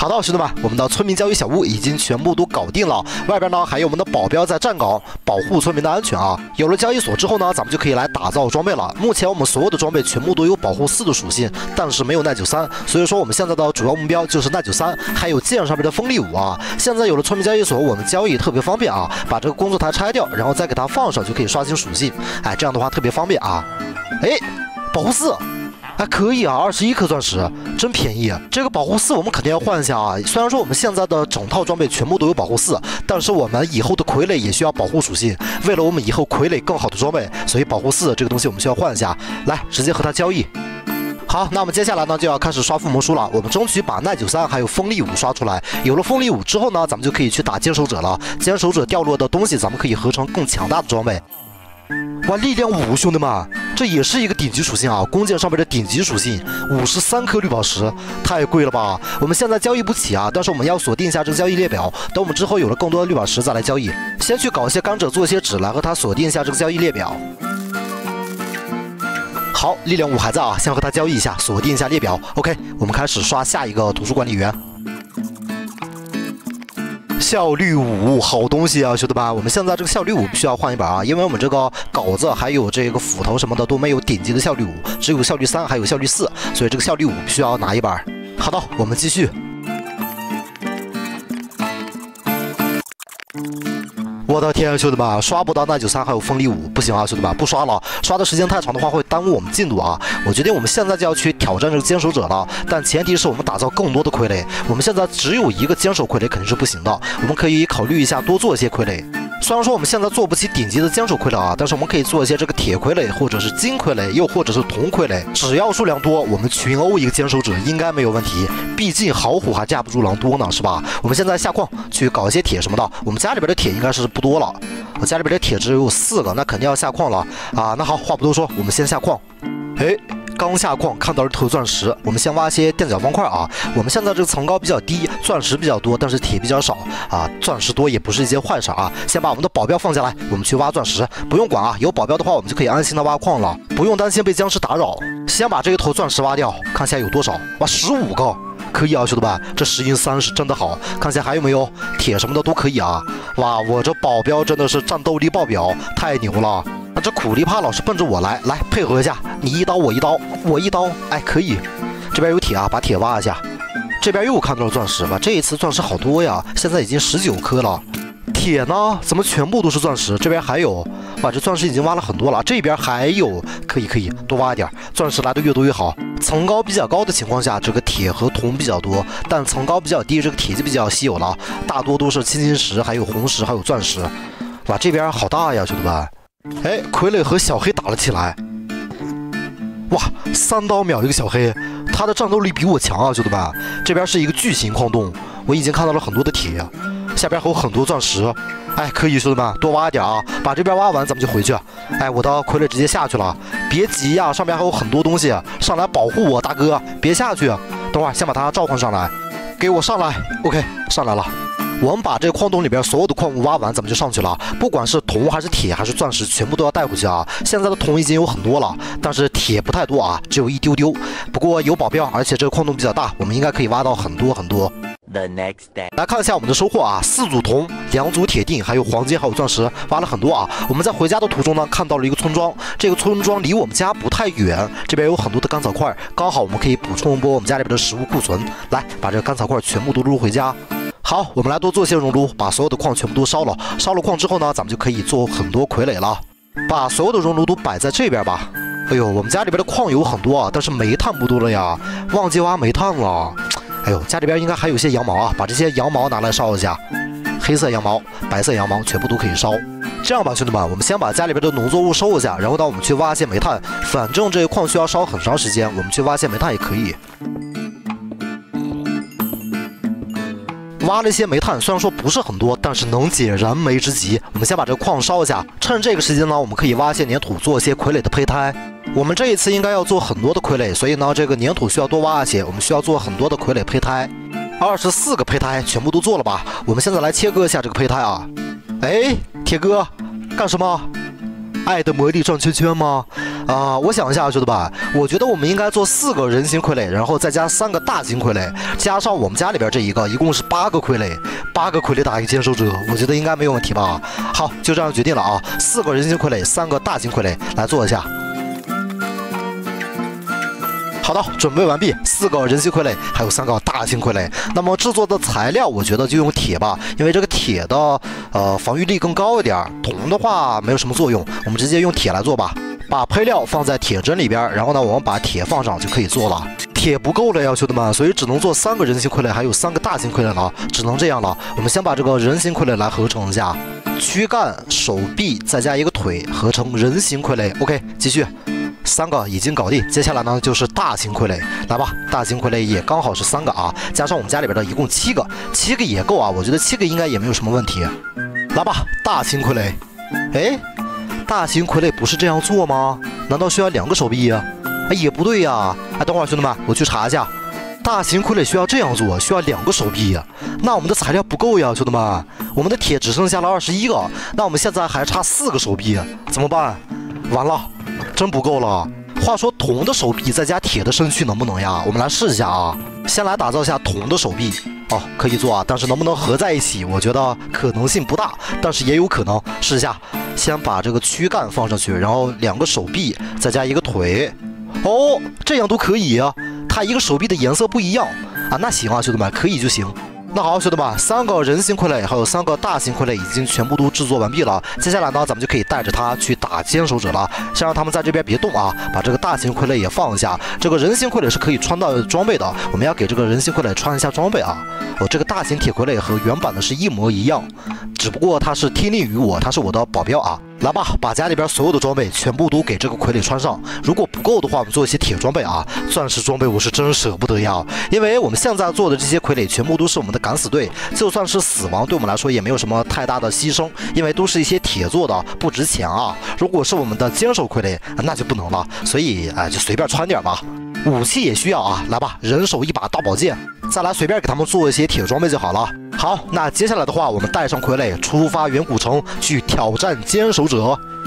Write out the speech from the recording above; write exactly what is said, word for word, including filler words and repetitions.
好的，兄弟们，我们的村民交易小屋已经全部都搞定了。外边呢还有我们的保镖在站岗，保护村民的安全啊。有了交易所之后呢，咱们就可以来打造装备了。目前我们所有的装备全部都有保护四的属性，但是没有耐久三，所以说我们现在的主要目标就是耐久三，还有剑上面的锋利五啊。现在有了村民交易所，我们交易特别方便啊。把这个工作台拆掉，然后再给它放上，就可以刷新属性。哎，这样的话特别方便啊。哎，保护四。还可以啊，二十一颗钻石，真便宜。这个保护四我们肯定要换一下啊。虽然说我们现在的整套装备全部都有保护四，但是我们以后的傀儡也需要保护属性。为了我们以后傀儡更好的装备，所以保护四这个东西我们需要换一下。来，直接和它交易。好，那我们接下来呢就要开始刷附魔书了。我们争取把耐久三还有锋利五刷出来。有了锋利五之后呢，咱们就可以去打坚守者了。坚守者掉落的东西，咱们可以合成更强大的装备。哇，力量五，兄弟们，这也是一个顶级属性啊！弓箭上面的顶级属性，五十三颗绿宝石，太贵了吧？我们现在交易不起啊，但是我们要锁定一下这个交易列表，等我们之后有了更多的绿宝石再来交易。先去搞一些甘蔗，做一些纸，来和它锁定一下这个交易列表。好，力量五还在啊，先和它交易一下，锁定一下列表。OK， 我们开始刷下一个图书管理员。效率五，好东西啊，兄弟们！我们现在这个效率五必须要换一把啊，因为我们这个镐子还有这个斧头什么的都没有顶级的效率五，只有效率三还有效率四，所以这个效率五必须要拿一把。好的，我们继续。我的天，兄弟们，刷不到耐久三还有锋利五，不行啊，兄弟们，不刷了，刷的时间太长的话会耽误我们进度啊。我决定我们现在就要去挑战这个坚守者了，但前提是我们打造更多的傀儡。我们现在只有一个坚守傀儡肯定是不行的，我们可以考虑一下多做一些傀儡。虽然说我们现在做不起顶级的坚守傀儡啊，但是我们可以做一些这个铁傀儡，或者是金傀儡，又或者是铜傀儡。只要数量多，我们群殴一个坚守者应该没有问题。毕竟好虎还架不住狼多呢，是吧？我们现在下矿去搞一些铁什么的。我们家里边的铁应该是不多了，我家里边的铁只有四个，那肯定要下矿了啊。那好，话不多说，我们先下矿。哎。刚下矿看到了头钻石，我们先挖一些垫脚方块啊。我们现在这个层高比较低，钻石比较多，但是铁比较少啊。钻石多也不是一件坏事啊。先把我们的保镖放下来，我们去挖钻石，不用管啊。有保镖的话，我们就可以安心的挖矿了，不用担心被僵尸打扰。先把这一头钻石挖掉，看一下有多少。哇，十五个，可以啊，兄弟们，这石英三是真的好。看一下还有没有铁什么的都可以啊。哇，我这保镖真的是战斗力爆表，太牛了。那这苦力怕老是奔着我来，来配合一下，你一刀我一刀，我一刀，哎，可以。这边有铁啊，把铁挖一下。这边又看到了钻石吧？这一次钻石好多呀，现在已经十九颗了。铁呢？怎么全部都是钻石？这边还有，哇，这钻石已经挖了很多了。这边还有，可以可以，多挖一点，钻石来的越多越好。层高比较高的情况下，这个铁和铜比较多，但层高比较低，这个铁就比较稀有了，大多都是青金石，还有红石，还有钻石。哇，这边好大呀，兄弟们！哎，傀儡和小黑打了起来，哇，三刀秒一个小黑，他的战斗力比我强啊，兄弟们！这边是一个巨型矿洞，我已经看到了很多的铁，下边还有很多钻石，哎，可以，兄弟们，多挖一点啊，把这边挖完咱们就回去。哎，我的傀儡直接下去了，别急呀，上边还有很多东西，上来保护我，大哥，别下去，等会儿先把它召唤上来，给我上来 ，OK， 上来了。我们把这个矿洞里边所有的矿物挖完，咱们就上去了。不管是铜还是铁还是钻石，全部都要带回去啊！现在的铜已经有很多了，但是铁不太多啊，只有一丢丢。不过有保镖，而且这个矿洞比较大，我们应该可以挖到很多很多。 The next day， 来看一下我们的收获啊，四组铜，两组铁锭，还有黄金，还有钻石，挖了很多啊。我们在回家的途中呢，看到了一个村庄，这个村庄离我们家不太远，这边有很多的干草块，刚好我们可以补充一波我们家里边的食物库存。来，把这个干草块全部都撸回家。好，我们来多做些熔炉，把所有的矿全部都烧了。烧了矿之后呢，咱们就可以做很多傀儡了。把所有的熔炉都摆在这边吧。哎呦，我们家里边的矿有很多啊，但是煤炭不多了呀，忘记挖煤炭了。哎呦，家里边应该还有一些羊毛啊，把这些羊毛拿来烧一下。黑色羊毛、白色羊毛全部都可以烧。这样吧，兄弟们，我们先把家里边的农作物收一下，然后呢，我们去挖些煤炭。反正这个矿需要烧很长时间，我们去挖些煤炭也可以。挖了一些煤炭，虽然说不是很多，但是能解燃眉之急。我们先把这个矿烧一下，趁这个时间呢，我们可以挖一些粘土，做一些傀儡的胚胎。我们这一次应该要做很多的傀儡，所以呢，这个粘土需要多挖一些。我们需要做很多的傀儡胚胎，二十四个胚胎全部都做了吧？我们现在来切割一下这个胚胎啊。哎，铁哥，干什么？ 爱的魔力转圈圈吗？啊、呃，我想一下，兄弟们，我觉得我们应该做四个人形傀儡，然后再加三个大型傀儡，加上我们家里边这一个，一共是八个傀儡，八个傀儡打一个坚守者，我觉得应该没有问题吧？好，就这样决定了啊，四个人形傀儡，三个大型傀儡，来做一下。好的，准备完毕，四个人形傀儡，还有三个大型傀儡。那么制作的材料，我觉得就用铁吧，因为这个铁的呃防御力更高一点，铜的话没有什么作用，我们直接用铁来做吧。把配料放在铁针里边，然后呢，我们把铁放上就可以做了。铁不够了呀，兄弟们，所以只能做三个人形傀儡，还有三个大型傀儡了，只能这样了。我们先把这个人形傀儡来合成一下，躯干、手臂再加一个腿，合成人形傀儡。OK， 继续。三个已经搞定，接下来呢就是大型傀儡，来吧，大型傀儡也刚好是三个啊，加上我们家里边的一共七个，七个也够啊，我觉得七个应该也没有什么问题。来吧，大型傀儡，哎，大型傀儡不是这样做吗？难道需要两个手臂呀？哎，也不对呀，哎，等会儿兄弟们，我去查一下，大型傀儡需要这样做，需要两个手臂呀，那我们的材料不够呀，兄弟们，我们的铁只剩下了二十一个，那我们现在还差四个手臂，怎么办？完了。真不够了。话说铜的手臂再加铁的身躯能不能呀？我们来试一下啊。先来打造一下铜的手臂，哦，可以做啊，但是能不能合在一起？我觉得可能性不大，但是也有可能。试一下，先把这个躯干放上去，然后两个手臂，再加一个腿。哦，这样都可以啊。它一个手臂的颜色不一样啊，那行啊，兄弟们，可以就行。那好，兄弟们，三个人形傀儡还有三个大型傀儡已经全部都制作完毕了。接下来呢，咱们就可以带着它去打坚守者了。先让他们在这边别动啊，把这个大型傀儡也放一下。这个人形傀儡是可以穿到装备的，我们要给这个人形傀儡穿一下装备啊。我、哦、这个大型铁傀儡和原版的是一模一样，只不过它是听令于我，它是我的保镖啊。来吧，把家里边所有的装备全部都给这个傀儡穿上。如果不够的话，我们做一些铁装备啊。钻石装备我是真舍不得呀，因为我们现在做的这些傀儡全部都是我们的敢死队，就算是死亡，对我们来说也没有什么太大的牺牲，因为都是一些铁做的，不值钱啊。如果是我们的坚守傀儡，那就不能了。所以哎，就随便穿点吧。武器也需要啊，来吧，人手一把大宝剑，再来随便给他们做一些铁装备就好了。好，那接下来的话，我们带上傀儡，出发远古城去挑战坚守者。